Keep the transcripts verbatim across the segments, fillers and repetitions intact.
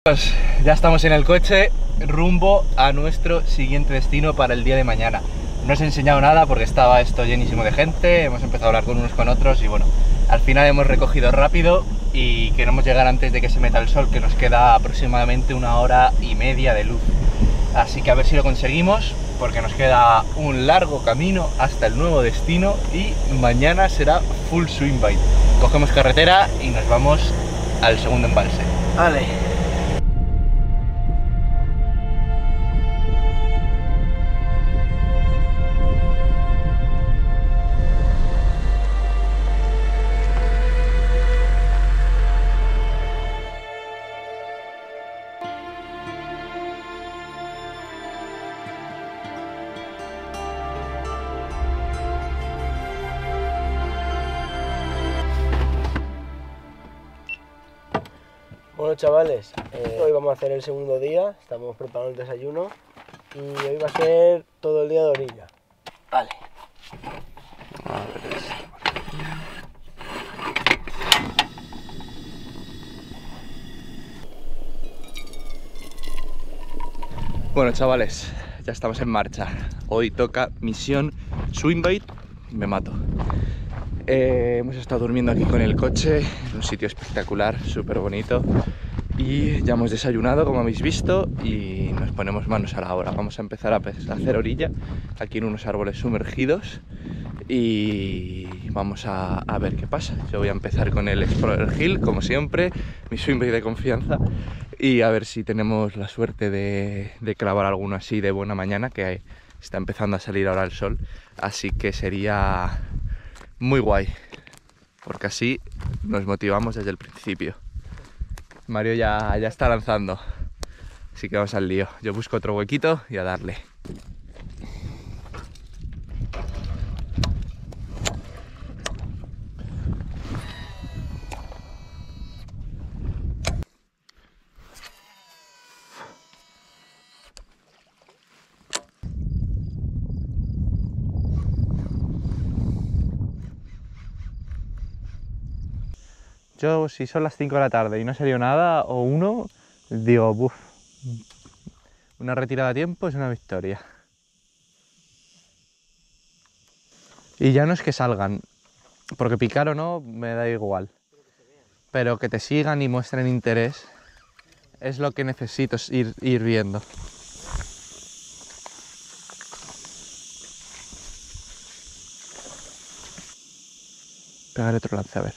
Pues ya estamos en el coche, rumbo a nuestro siguiente destino para el día de mañana. No os he enseñado nada porque estaba esto llenísimo de gente, hemos empezado a hablar con unos con otros y bueno, al final hemos recogido rápido y queremos llegar antes de que se meta el sol, que nos queda aproximadamente una hora y media de luz. Así que a ver si lo conseguimos, porque nos queda un largo camino hasta el nuevo destino y mañana será full swing bait. Cogemos carretera y nos vamos al segundo embalse. Vale. Bueno chavales, eh, hoy vamos a hacer el segundo día, estamos preparando el desayuno y hoy va a ser todo el día de orilla. Vale. A ver esto. Bueno chavales, ya estamos en marcha. Hoy toca misión swing bait, me mato. Eh, hemos estado durmiendo aquí con el coche, en un sitio espectacular, súper bonito. Y ya hemos desayunado, como habéis visto, y nos ponemos manos a la obra. Vamos a empezar a hacer orilla aquí en unos árboles sumergidos y vamos a, a ver qué pasa. Yo voy a empezar con el Explorer Hill, como siempre, mi swing bait de confianza, y a ver si tenemos la suerte de, de clavar alguno así de buena mañana, que está empezando a salir ahora el sol, así que sería muy guay, porque así nos motivamos desde el principio. Mario ya, ya está lanzando, así que vamos al lío. Yo busco otro huequito y a darle. Yo, si son las cinco de la tarde y no ha salido nada, o uno, digo, buf, una retirada a tiempo es una victoria. Y ya no es que salgan, porque picar o no me da igual, pero que te sigan y muestren interés es lo que necesito ir, ir viendo. Pegar otro lance, a ver.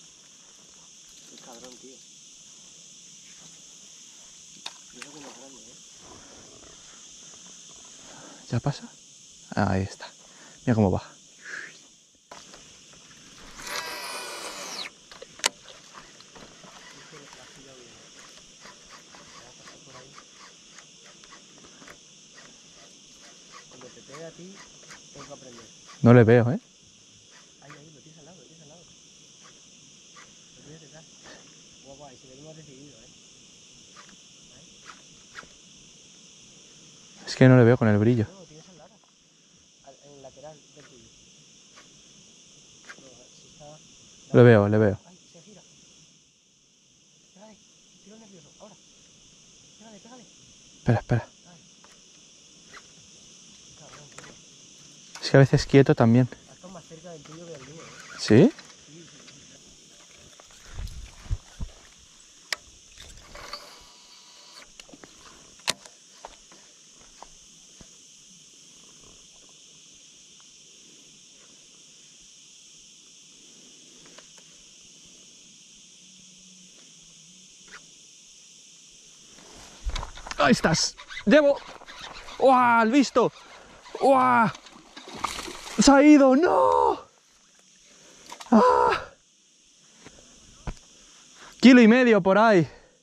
¿Ya pasa? Ah, ahí está. Mira cómo va. Cuando te pegue a ti, tengo que aprender. No le veo, ¿eh? Ahí, ahí, lo tienes al lado, lo tienes al lado. Lo tienes detrás. Guau, guau, y se ve que hemos decidido, ¿eh? Es que no le veo con el brillo. No, lo tienes al lado. En el lateral del tuyo. No, si está... Le veo, le veo. Ay, se gira. Pégale, tiro nervioso, ahora. Pégale, pégale. Espera, espera. Ay. Cabrón, tío. Es que a veces quieto también. Ha estado más cerca del tuyo que del mío, ¿eh? ¿Sí? Sí, sí, sí. Ahí estás. Llevo. ¡Uah! ¡Al visto! ¡Uah! ¡Se ha ido! ¡No! ¡Ah! Kilo y medio por ahí.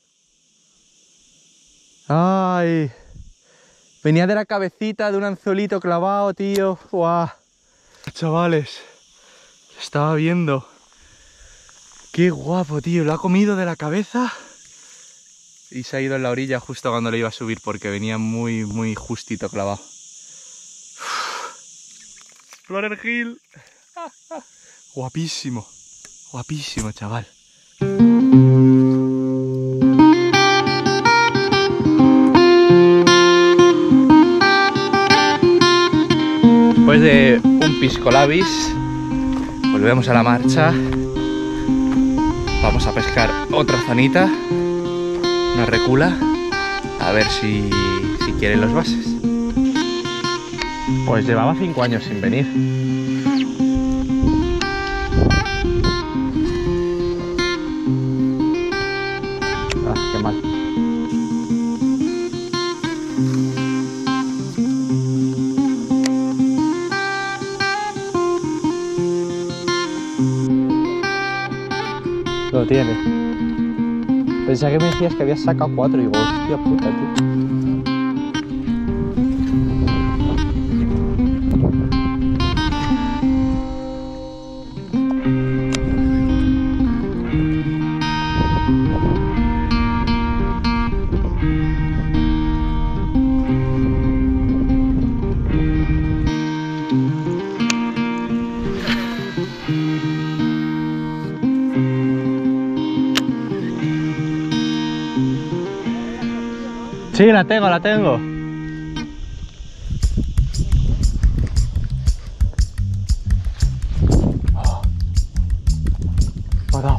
¡Ay! Venía de la cabecita de un anzuelito clavado, tío. ¡Uah! Chavales, estaba viendo. Qué guapo, tío. Lo ha comido de la cabeza y se ha ido en la orilla justo cuando lo iba a subir porque venía muy, muy justito clavado. Explorer Hill. Guapísimo. Guapísimo, chaval. Después de un pisco labis, volvemos a la marcha. Vamos a pescar otra zanita, una recula, a ver si, si quieren los bases. Pues llevaba cinco años sin venir. Ah, qué mal. Lo tiene. Pensaba que me decías que habías sacado cuatro y digo, hostia puta, tío. Sí, la tengo, la tengo. Oh. Me ha dado.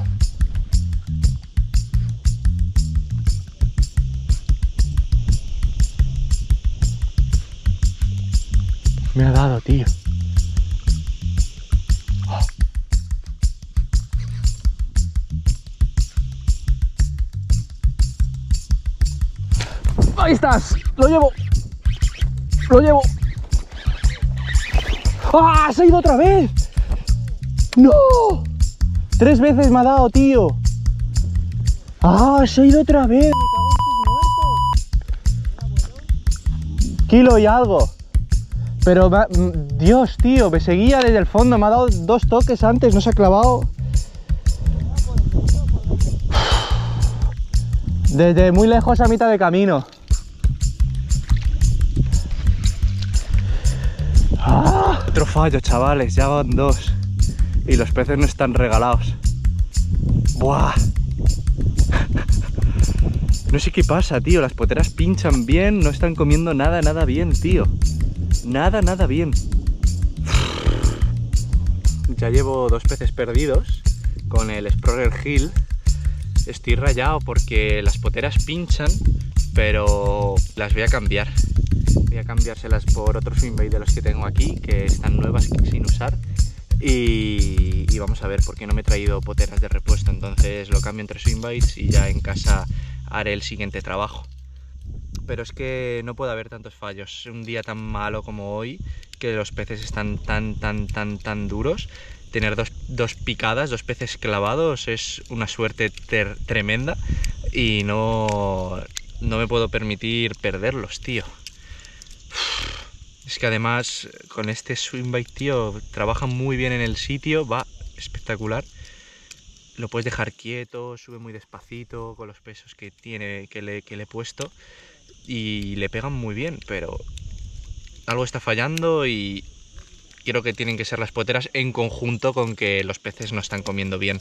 Me ha dado, tío. Oh. Ahí estás, lo llevo, lo llevo. ¡Ah! ¡Se ha ido otra vez! ¡No! Tres veces me ha dado, tío. ¡Ah! ¡Se ha ido otra vez! ¡Me cago en sus muertos! Kilo y algo. Pero, Dios, tío, me seguía desde el fondo. Me ha dado dos toques antes, no se ha clavado. Desde muy lejos a mitad de camino. ¡Ah! Otro fallo, chavales, ya van dos. Y los peces no están regalados. ¡Buah! No sé qué pasa, tío. Las poteras pinchan bien, no están comiendo nada, nada bien, tío. Nada, nada bien. Ya llevo dos peces perdidos con el Explorer Hill. Estoy rayado porque las poteras pinchan, pero las voy a cambiar. Voy a cambiárselas por otros swimbait de los que tengo aquí, que están nuevas sin usar. Y, y vamos a ver, porque no me he traído poteras de repuesto. Entonces lo cambio entre swimbaits y ya en casa haré el siguiente trabajo. Pero es que no puede haber tantos fallos. Un día tan malo como hoy, que los peces están tan, tan, tan, tan duros. Tener dos, dos picadas, dos peces clavados es una suerte tremenda. Y no, no me puedo permitir perderlos, tío. Es que además con este swimbait, tío, trabaja muy bien en el sitio, va espectacular. Lo puedes dejar quieto, sube muy despacito con los pesos que tiene, que le, que le he puesto. Y le pegan muy bien, pero algo está fallando y creo que tienen que ser las poteras en conjunto con que los peces no están comiendo bien.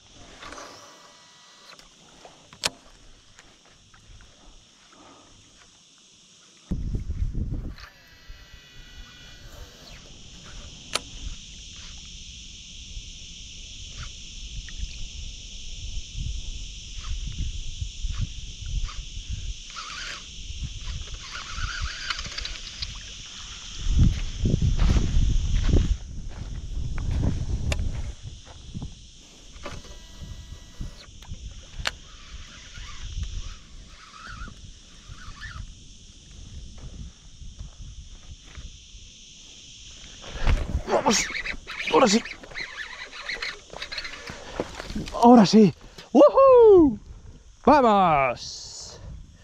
Vamos, ahora sí. Ahora sí. ¡Woohoo! ¡Vamos!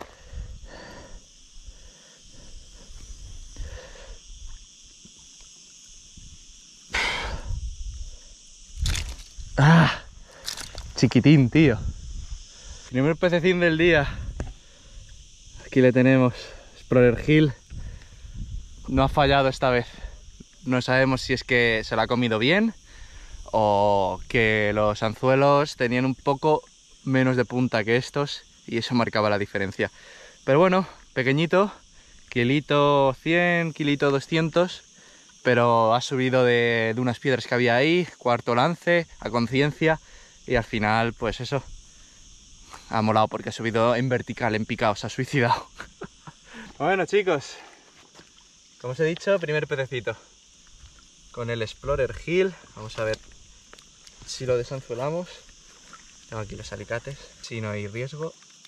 Ah, chiquitín, tío. Primer pececín del día. Aquí le tenemos. Explorer Hill. No ha fallado esta vez. No sabemos si es que se la ha comido bien o que los anzuelos tenían un poco menos de punta que estos y eso marcaba la diferencia. Pero bueno, pequeñito, kilito cien, kilito doscientos, pero ha subido de, de unas piedras que había ahí, cuarto lance, a conciencia, y al final, pues eso, ha molado porque ha subido en vertical, en picado, se ha suicidado. Bueno, chicos, como os he dicho, primer pececito con el Explorer Hill. Vamos a ver si lo desanzuelamos. Tengo aquí los alicates, si no hay riesgo.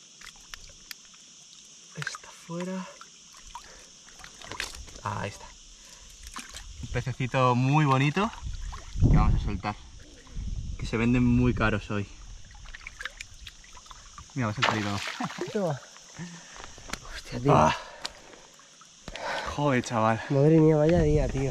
Está fuera. Ah, ahí está. Un pececito muy bonito que vamos a soltar, que se venden muy caros hoy. Mira, vas a salir dos. Toma. Hostia, tío. Ah. Joder, chaval. Madre mía, vaya día, tío.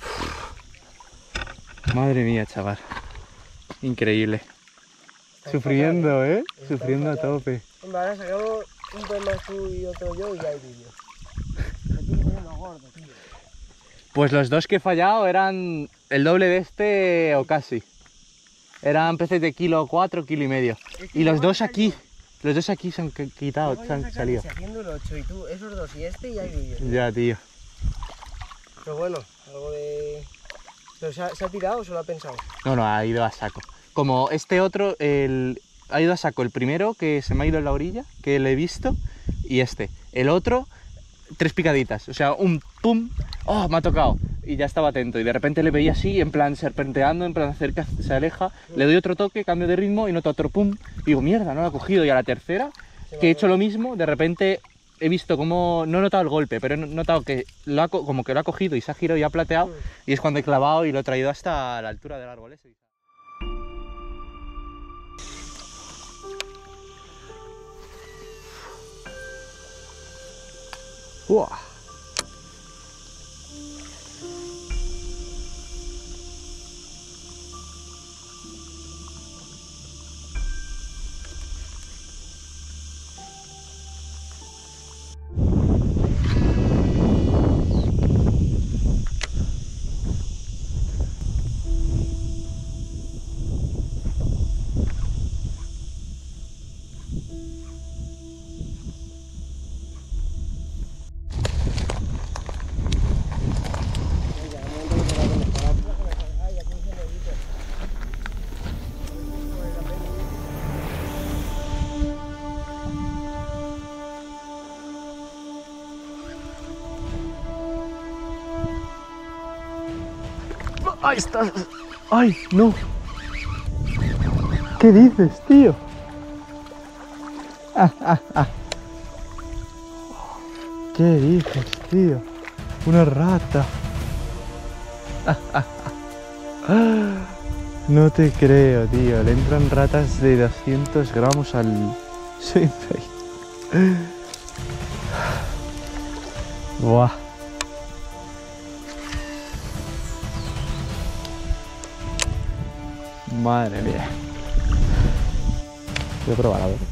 Madre mía, chaval. Increíble. Está Sufriendo, fatal, ¿eh? Está Sufriendo fatal. A tope. Hombre, ahora sacamos un pez más tú y otro yo y ya hay vídeo. Me tiene que ser más gordo, tío. Pues los dos que he fallado eran el doble de este o casi. Eran peces de kilo cuatro, kilo y medio. Es que y los dos aquí, los dos aquí se han quitado, se han salido. Haciendo el ocho y tú, esos dos y este y hay vídeo. Ya, tío. Pero bueno, algo de... ¿Pero se ha, se ha tirado o se lo ha pensado? No, no, ha ido a saco. Como este otro, el... ha ido a saco el primero que se me ha ido en la orilla, que le he visto, y este. El otro, tres picaditas, o sea, un pum, oh, me ha tocado. Y ya estaba atento, y de repente le veía así, en plan serpenteando, en plan cerca, se aleja, le doy otro toque, cambio de ritmo y noto otro pum, y digo, mierda, no lo ha cogido. Y a la tercera, que he hecho lo mismo, de repente he visto como, no he notado el golpe, pero he notado que lo ha, como que lo ha cogido y se ha girado y ha plateado, y es cuando he clavado y lo he traído hasta la altura del árbol ese. ¡Uah! ¡Ahí está! ¡Ay, no! ¿Qué dices, tío? Ah, ah, ah. ¿Qué dices, tío? Una rata. Ah, ah, ah. No te creo, tío. Le entran ratas de doscientos gramos al Swimbait. Buah. Madre mía. Voy a probar a ver.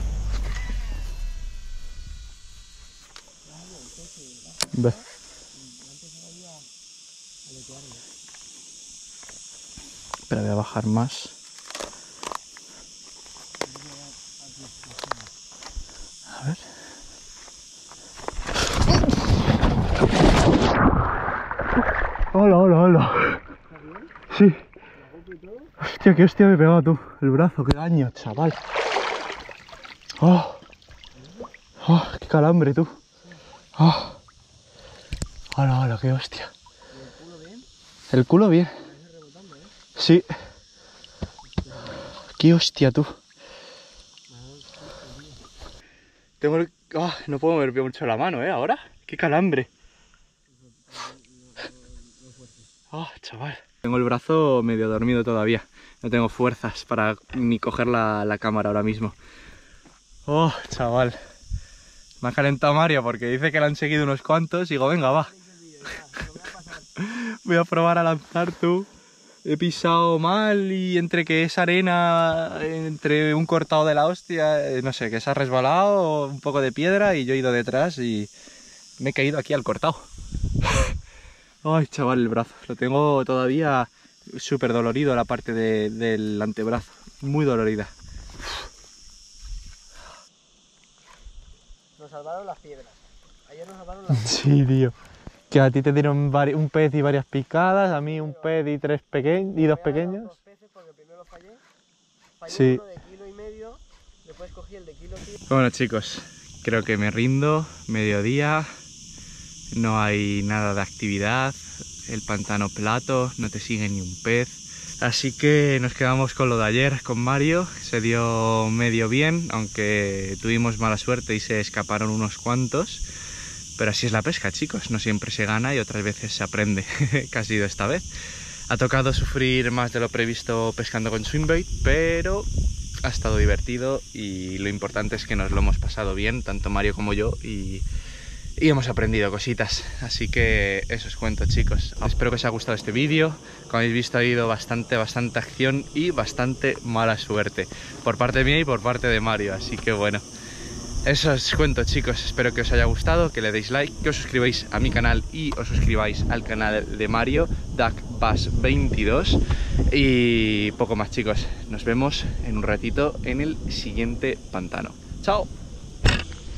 Ve. Espera, voy a bajar más. A ver. Hola, hola, hola. Sí. Hostia, qué hostia me he pegado tú. El brazo, qué daño, chaval. Oh, oh, qué calambre tú. Oh. Hola, hola, qué hostia. ¿El culo bien? El culo bien. Sí. Qué hostia tú. Tengo el... oh, no puedo mover mucho la mano, ¿eh? Ahora. Qué calambre. Oh, chaval. Tengo el brazo medio dormido todavía. No tengo fuerzas para ni coger la, la cámara ahora mismo. Oh, chaval. Me ha calentado Mario porque dice que le han seguido unos cuantos y digo, venga, va. Voy a probar a lanzar tú. He pisado mal y entre que es arena, entre un cortado de la hostia, no sé, que se ha resbalado, un poco de piedra y yo he ido detrás y me he caído aquí al cortado. Ay, chaval, el brazo. Lo tengo todavía súper dolorido, la parte de, del antebrazo. Muy dolorida. Nos salvaron las piedras. Ayer nos salvaron las piedras. Sí, tío. Que a ti te dieron vari- un pez y varias picadas, a mí un pez y tres pequeños y dos pequeños. Dos peces porque primero fallé, fallé Sí. uno de kilo y medio, después cogí el de kilo y... Bueno chicos, creo que me rindo, mediodía, no hay nada de actividad, el pantano plato, no te sigue ni un pez. Así que nos quedamos con lo de ayer con Mario, se dio medio bien, aunque tuvimos mala suerte y se escaparon unos cuantos. Pero así es la pesca, chicos, no siempre se gana y otras veces se aprende, que ha sido esta vez. Ha tocado sufrir más de lo previsto pescando con swimbait, pero ha estado divertido y lo importante es que nos lo hemos pasado bien, tanto Mario como yo, y, y hemos aprendido cositas. Así que eso os cuento, chicos. Espero que os haya gustado este vídeo. Como habéis visto, ha habido bastante, bastante acción y bastante mala suerte por parte mía y por parte de Mario, así que bueno. Eso os cuento, chicos, espero que os haya gustado, que le deis like, que os suscribáis a mi canal y os suscribáis al canal de Mario, Duck Bass veintidós. Y poco más, chicos, nos vemos en un ratito en el siguiente pantano. ¡Chao!